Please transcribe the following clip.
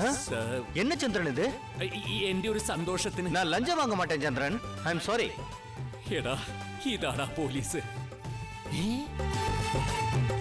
என்ன சந்திரன் இது? എന്റെ ഒരു സന്തോഷത്തിന്. நான் லஞ்சம் வாங்க மாட்டேன் சந்திரன். I am sorry. എടാ ഇതാടാ പോലീസ്.